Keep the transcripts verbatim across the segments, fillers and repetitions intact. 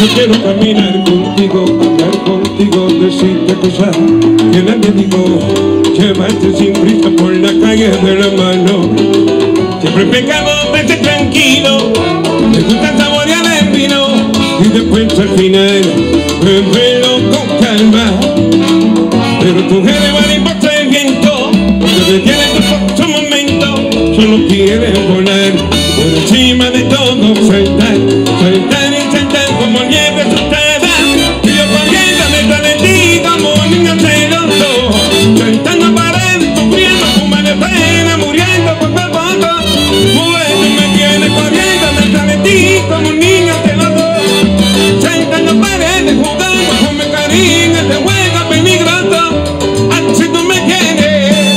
Yo quiero caminar contigo, hablar contigo, decirte cosas que nadie digo, llevarte sin prisa por la calle de la mano. Siempre pecamos, vete tranquilo, me gusta saborear el vino y después al final bebelo con calma. Pero tu eres mariposa el viento, te detiene tu corto momento, solo quieres volar por encima de todo, saltar, saltar y saltar como nieve asustada. Y yo corriendo detrás de ti como un niño celoso, saltando paredes, sufriendo, fumando de pena, muriendo poco a poco. Bueno, me tienes corriendo detrás de ti como un niño celoso, saltando paredes, jugando con mi cariño, este juego peligroso. Así tú me tienes.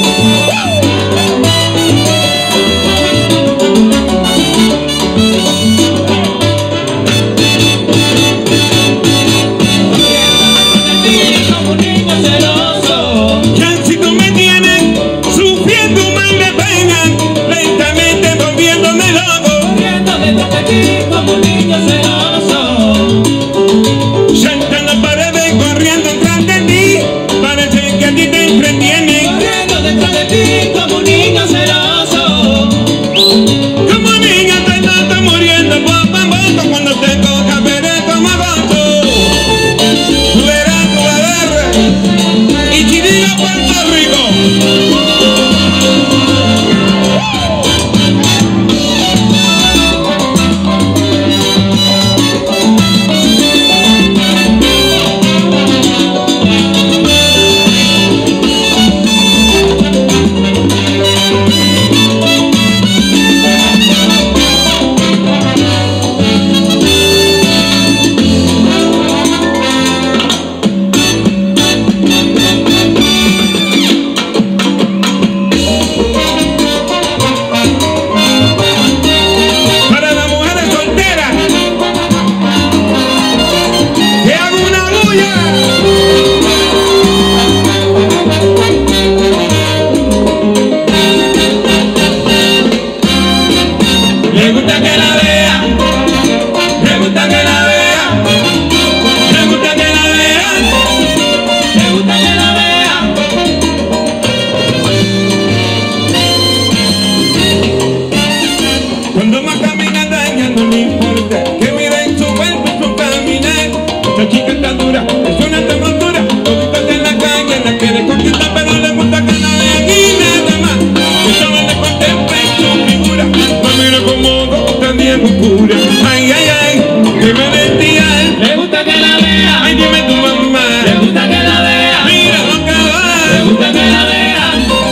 La chica está dura, es una hermosura, todita en la calle, la quiere conquistar, pero le gusta que no de aquí nada más. Que solo le contemple su figura, no mira como también oscura. Ay, ay, ay, dime de ti, ay. Le gusta que la vea. Ay, dime tu mamá. Le gusta que la vea. Mira lo que va. Le gusta que la vea.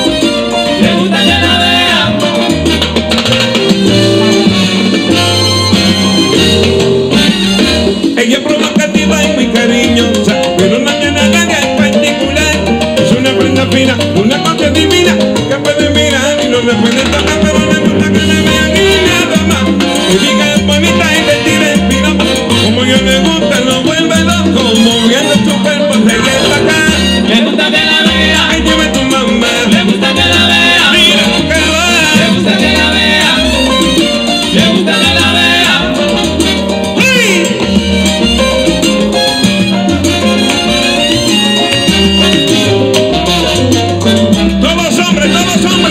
Le gusta que la vea. Ella es provocativa y muy cariñosa, pero no tiene nada en particular. Es una prenda fina, una cosa divina, que puede mirar y no le puede tocar, pero le gusta que la vean y nada más. Que diga es bonita y le tire el piropo, como yo le gusta, lo vuelve loco, moviendo su cuerpo, se le acá. Le gusta que la vea. Ay, dime tu mamá. Le gusta que la vea. Mira que va. Le gusta que la vea. Le gusta que la vea. ¡Ay! Todos hombres, todos hombres.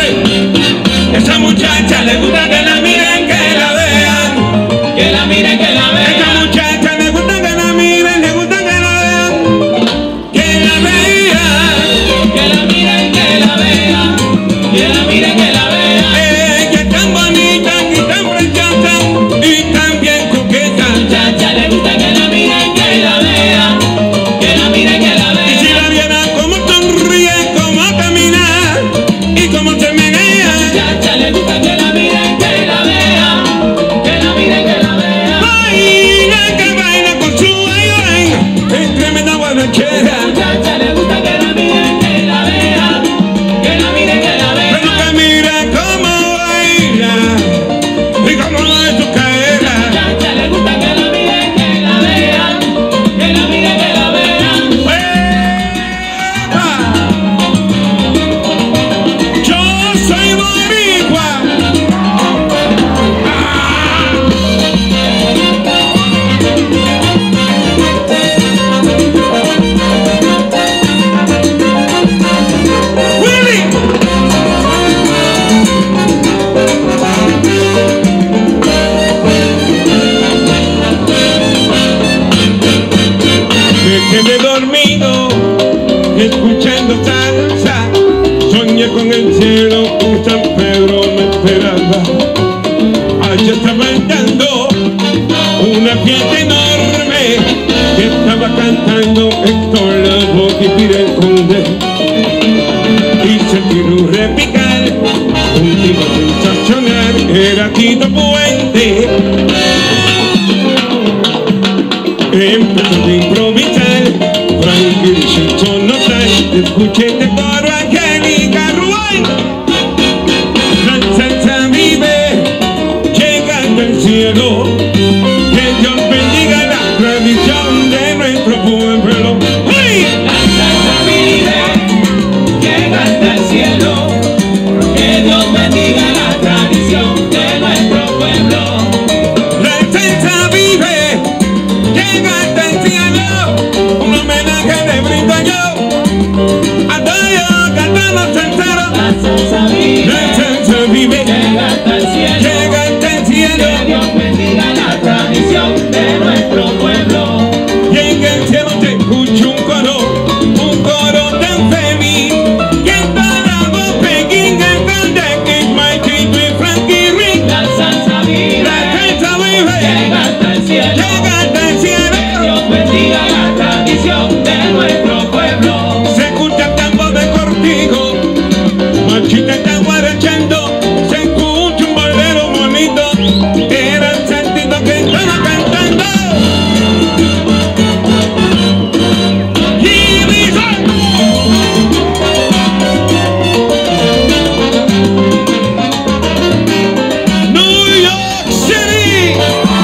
fiesta enorme que estaba cantando Héctor Lavoe y Pire Conde. Y sentir un repicar, un tipo sensacional era Tito Puente. Empezó a improvisar, Frankie Richardson notar, escuché este coro Angélica Rubén. La salsa vive, llegando al cielo, que Dios bendiga la tradición de nuestro pueblo. ¡Uy! La salsa vive, llega hasta el cielo, que Dios bendiga la tradición de nuestro pueblo. La salsa vive, llega hasta el cielo, un homenaje le brindo yo a todos los cantanos salseros. La salsa vive, La salsa vive, llega hasta el cielo, llega hasta el cielo, que Dios bendiga la tradición de nuestro pueblo. y en el cielo te escucho un coro, un coro tan feliz, que está la voz Pekín, el grande Kid Mike y Frankie Rick. La salsa vive, La salsa vive, llega hasta el cielo, llega hasta el que cielo, Dios bendiga la tradición de nuestro pueblo. se escucha el tambor de Cortijo, Machita está guarachando, se escucha un bolero bonito, era el santito que estaba cantando. Y dice, New York City.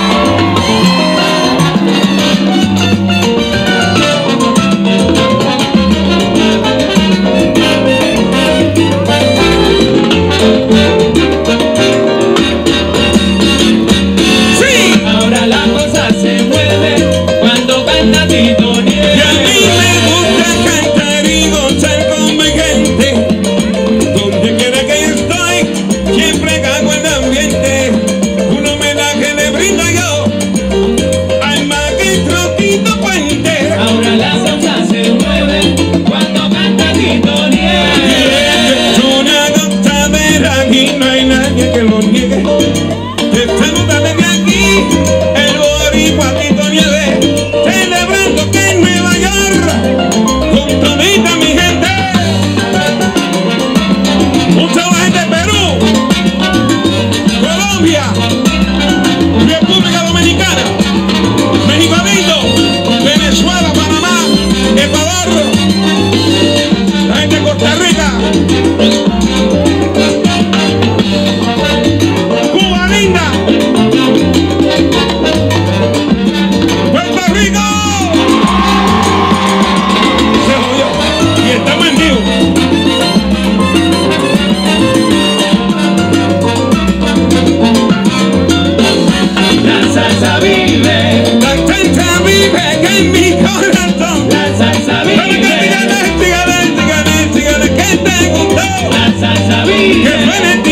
Sí, Ahora la cosa se mueve cuando canta Tito y a Nieves. mí me gusta cantar y gozar con mi gente. Donde quiera que estoy, siempre cago en el ambiente. Un homenaje le brindo yo al maestro Tito Puente. Ahora la salsa se mueve cuando canta Tito Nieves. Es una gozadera y no hay nadie que lo niegue. Te saluda desde aquí el boricua Tito Nieves, celebrando que en Nueva York, con todita mi gente, mucha gente de Perú, Colombia, República Dominicana, México lindo, Venezuela, Panamá, Ecuador, la gente de Costa Rica, Cuba linda, Puerto Rico. Se jodió y estamos en vivo. La salsa vive, La salsa vive en mi corazón. la salsa Pero que vive, sígale, sígale, sígale, sígale, que te gustó. la salsa Que vive, suene